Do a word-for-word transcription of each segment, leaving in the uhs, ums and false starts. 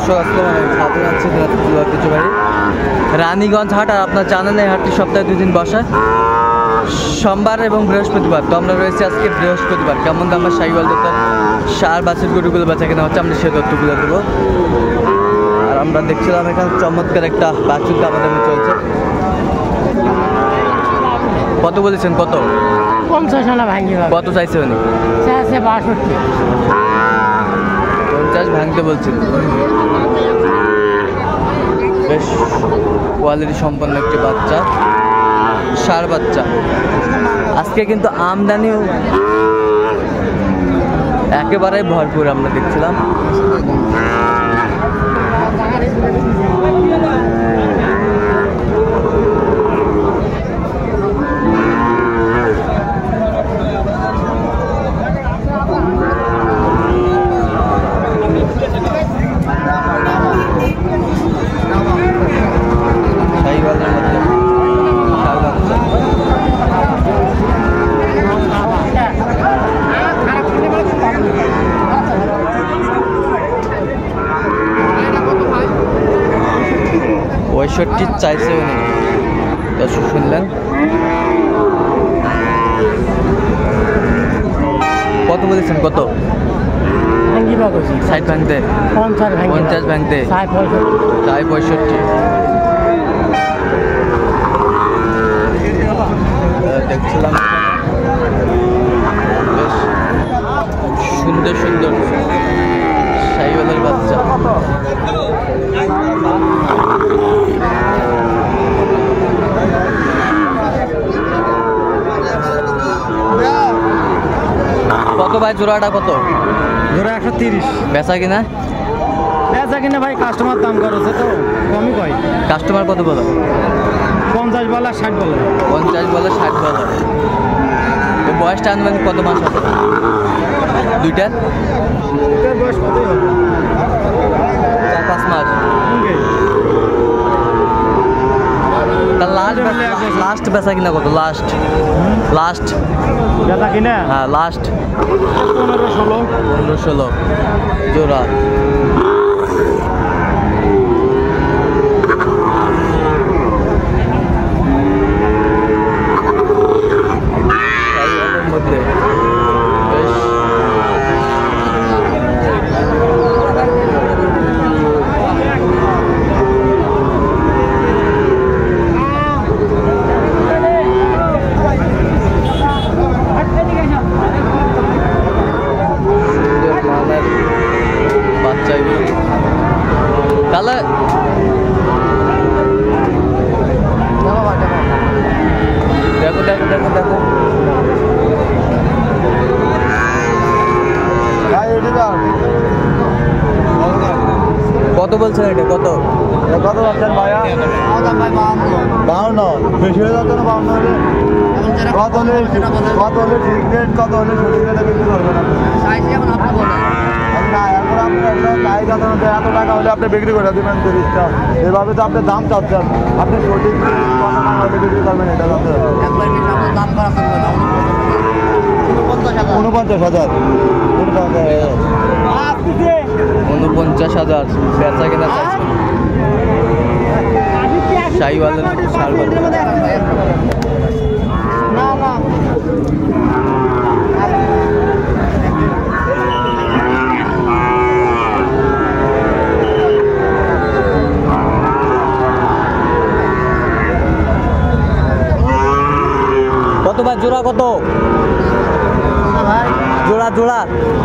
দর্শক আসসালামু আলাইকুম, সাথে আছে কিছু বাড়ি রানীগঞ্জ হাট। আর আপনার জানেন এই হাটটি সপ্তাহে দুই দিন বসে, সোমবার এবং বৃহস্পতিবার। তো আমরা রয়েছি আজকে বৃহস্পতিবার। কেমন দাম সাইওয়াল দোকান সার বাছুর গরুগুলো বেচা কেনা হচ্ছে, আমরা সেই তথ্যগুলো দেবো। আর আমরা দেখছিলাম এখানে চমৎকার একটা বাছুর দামাদামি চলছে। কত বলেছেন? কত? পঞ্চাশ আনা ভাঙি। কত চাইছে উনি? চাইছে বাষট্টি। পঞ্চাশ ভাঙতে বলছেন। বেশ কোয়ালিটি সম্পন্ন একটি বাচ্চা, ষাঁড় বাচ্চা। আজকে কিন্তু আমদানিও একেবারে ভরপুর আমরা দেখছিলাম। পঁয়ষট্টি চাইছে উনি, দর্শক শুনলেন। কত বলেছেন? কত? ষাট ভাঙতে, পঞ্চাশ ভাঙতে, চাই পঁয়ষট্টি। দেখছিলাম বেশ সুন্দর সুন্দর সাইওয়ালের বাচ্চা। কত ভাই জোড়াটা? কত জোড়া? একশো তিরিশ। বেচা কিনা? বেচা কিনা ভাই কাস্টমার দাম করেছে তো কমই কয়। কাস্টমার কত বলো? পঞ্চাশ বলে, ষাট বলে। পঞ্চাশ বলে, ষাট বলে। বয়সটা আনুমানিক কত মাস হবে? দুইটার বয়স কত হবে? চার পাঁচ মাস। লাস্ট বেচা কিনা কত? লাস্ট লাস্ট বেচা কিনা? হ্যাঁ লাস্ট পনেরো ষোলো। পনেরো ষোলো জোড়া। মধ্যে বেশ তাহলে দেখো দেখো দেখো দেখো কত বলছেন? এটা কত? কত বলছেন ভাইয়া? বাউন্ন। বেশি হয়ে যাচ্ছে না? বাউন্ন হলে কত হলে কত হলে ঠিক রেট, কত হলে সঠিক রেটে বিক্রি করবেন আপনি? না এখন আপনি একটা চাহিদা এত টাকা হলে আপনি বিক্রি করে দেবেন তিরিশটা। এভাবে তো আপনি দাম চাচ্ছেন, আপনি সঠিক কত টাকা হলে বিক্রি করবেন এটা জানতে হবে। উনপঞ্চাশ হাজার। উনপঞ্চাশ হাজার বেচা কেনা চাইছে। শাহিওয়ালের ষাঁড় বাচ্চা। কত ভাই জোড়া? কত জোড়া? জোড়া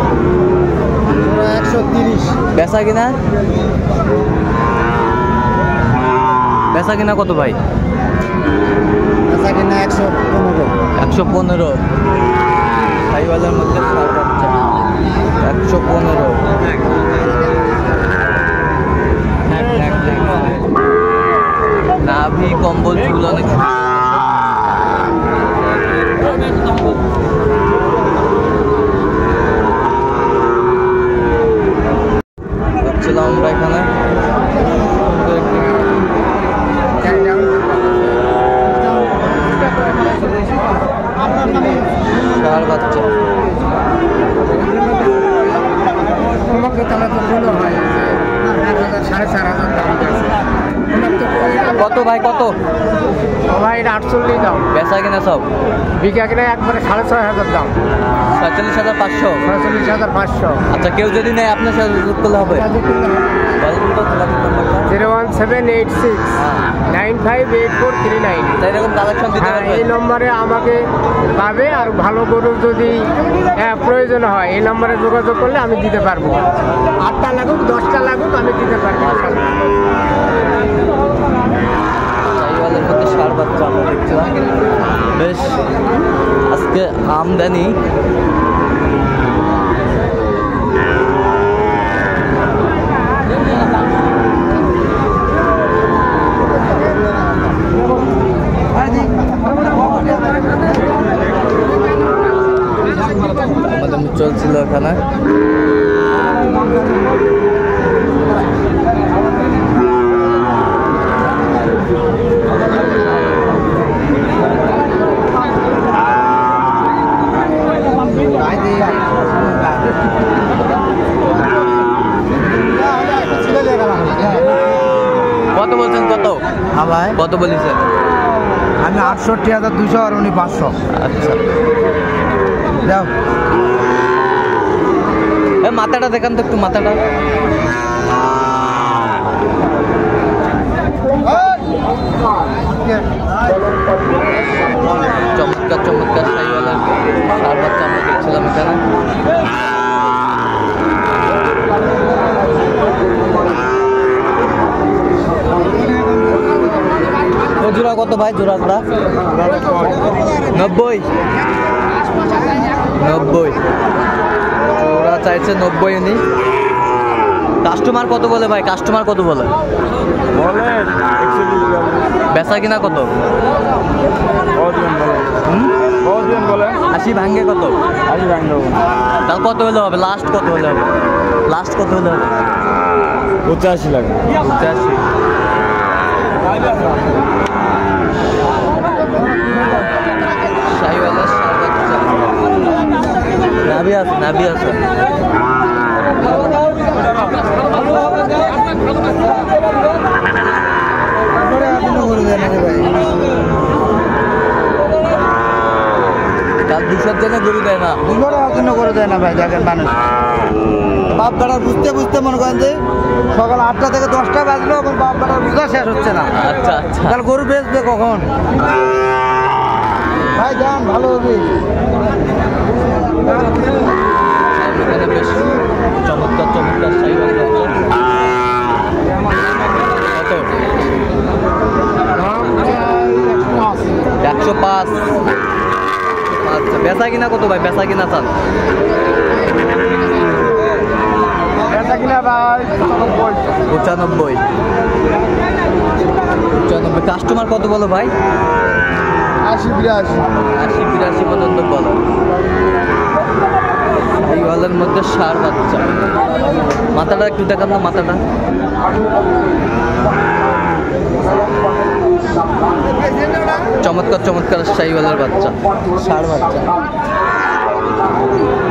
একশো তিরিশ। বেচা কিনা? বেচা কিনা কত ভাই? বেচা কিনা একশো পনেরো। একশো পনেরো সাইওয়ালের মধ্যে ষাঁড় বাচ্চা। একশো পনেরো নাভি কম্বল গুলো অনেক দেখছিলাম আমরা এখানে। ষাঁড় বাচ্চা আমাকে তাহলে তো ভালো হয়। কত ভাই কত? ভাই এটা আটচল্লিশ দাম, বেচা কিনা সব বিঘা কিনা একবারে সাড়ে ছয় হাজার দাম, ছয়চল্লিশ হাজার পাঁচশো। ছয়চল্লিশ হাজার পাঁচশো। আচ্ছা কেউ যদি নেয় আপনার সাথে যোগাযোগ করলে হবে? বলেন তো যোগাযোগ নাম্বারটা। Zero one seven eight six nine five eight four three nine. এরকম কালেকশন দিতে হ্যাঁ, পারবেন? এই নম্বরে আমাকে পাবে। আর ভালো গরু যদি হ্যাঁ, প্রয়োজন হয় এই নম্বরে যোগাযোগ করলে আমি দিতে পারবো। আটটা লাগুক দশটা লাগুক আমি দিতে পারবো। শাহিওয়ালের মধ্যে ষাঁড় বাচ্চা আমরা দেখছিলাম, বেশ আজকে আমদানি। আমাদের চলছিল এখানে কত বলছেন? কত হ্যাঁ ভাই, কত বলেছেন? আমি আটষট্টি হাজার দুশো আর উনি পাঁচশো। আচ্ছা যাও এ মাথাটা দেখান তো একটু, মাথাটা। চমৎকার চমৎকার শাহিওয়ালের ষাঁড় বাচ্চা আমরা দেখছিলাম এখানে। ও জোড়া কত ভাই? জোড়া জোড়া নব্বই নব্বই ওরা চাইছে নব্বই। উনি কাস্টমার কত বলে ভাই? কাস্টমার কত বলে? বেচা কিনা কত? হুম? আশি ভাঙ্গে কত? তাহলে কত হলে হবে? লাস্ট কত হলে হবে? লাস্ট কত হলে হবে? পঁচাশি লাগে। পঁচাশি। শাহিওয়ালের ষাঁড় বাচ্চা। নাভি আছে, নাভি আছে। তার দুশোর জন্য গরু দেয় না, দুশোর জন্য করে দেয় না ভাই। দেখেন মানুষ বাপ বেড়ার বুঝতে বুঝতে মনে করেন যে সকাল আটটা থেকে দশটা বাজলো এবং বাপ বেড়ার বোঝা শেষ হচ্ছে না। আচ্ছা আচ্ছা। তাহলে গরু বেচবে কখন ভাই? যান ভালো হবে। এখানে বেশ চমৎকার চমৎকার শাহিওয়াল বাচ্চা। কত? একশো পাঁচ। আচ্ছা বেচা কিনা কত ভাই? বেচা কিনা চান? পঁচানব্বই। পঁচানব্বই। কাস্টমার কত বলো ভাই? আশি বিরাশি। আশি বিরাশি পর্যন্ত বলো। এই ওয়ালের মধ্যে ষাঁড় বাচ্চা। মাথাটা একটু দেখান না, মাথাটা। চমৎকার চমৎকার শাহিওয়ালের বাচ্চা, ষাঁড় বাচ্চা।